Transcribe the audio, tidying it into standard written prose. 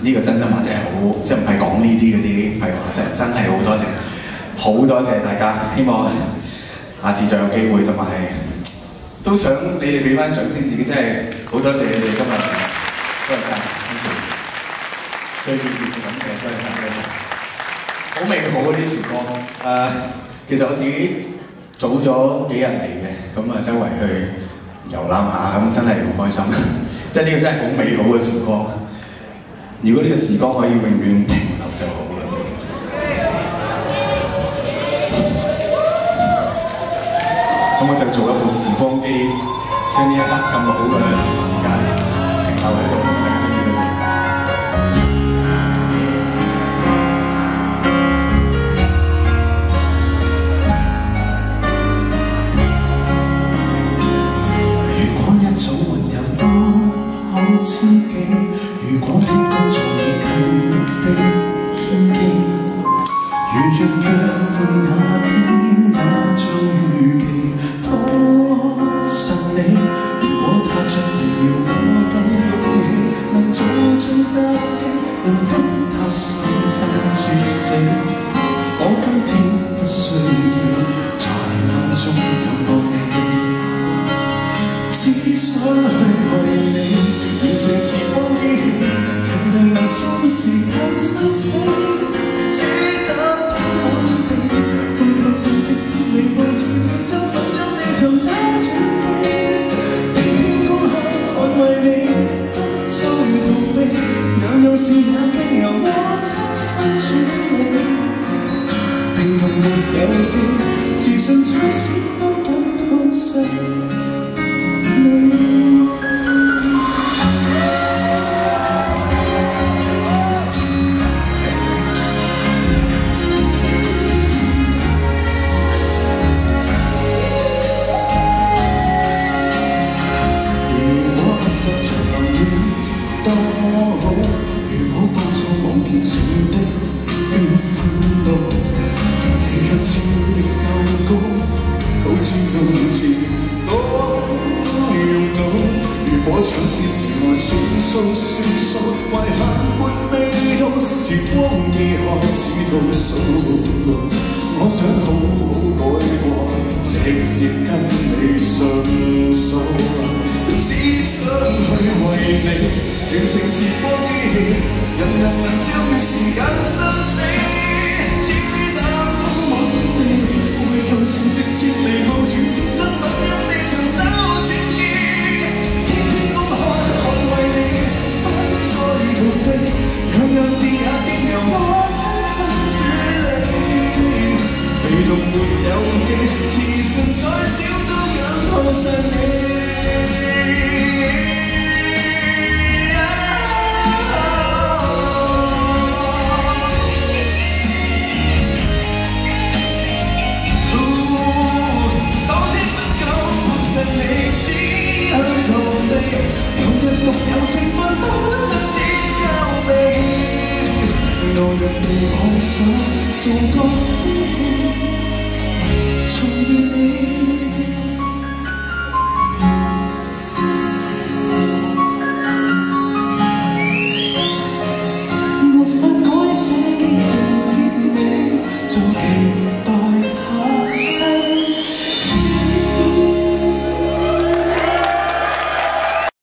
呢個真心話真係好，即係唔係講呢啲嗰啲廢話，真係好多謝，好多謝大家。希望下次再有機會，同埋都想你哋俾翻掌聲自己，真係好多謝你哋今日，多謝晒，最熱烈嘅感謝，多謝晒，好美好嗰啲時光。其實我自己早咗幾日嚟嘅，咁啊周圍去遊覽下，咁真係好開心。即係呢個真係好美好嘅時光。如果呢個時光可以永遠停留就好啦。咁我就做一部時光機，將呢一刻咁好嘅時間停留喺度，大家中意到。如果一早沒有多好知己，如果天公早已近的獻技，如若約會那天有做預期，多信你。如果他將你了我更勇氣，能做盡特技，能跟他相爭至死。我今天不需要在暗中仰望你，只想去為你完成時光機器，人能將時間生死，只得不肯地背靠盡的千里望住前奏分享地尋找轉機，聽天公開安慰你，不再逃避，樣樣事也經由我親身處理，病痛沒有機，自信最少都感到誰你。我像是前來算數，遺憾沒味道，時光已開始倒數。我想好好改過，直接跟你順數，只想去為你完成時光機器，人能將時間生死，只得通穩地背靠前的千里望住前真不一地尋找轉機。樣樣事也經由我親身處理，被動沒有機，自信再少都想靠上你。當天不夠碰上你，只去逃避，有日獨有情分都實踐。路人地妄想做個空氣，重遇你。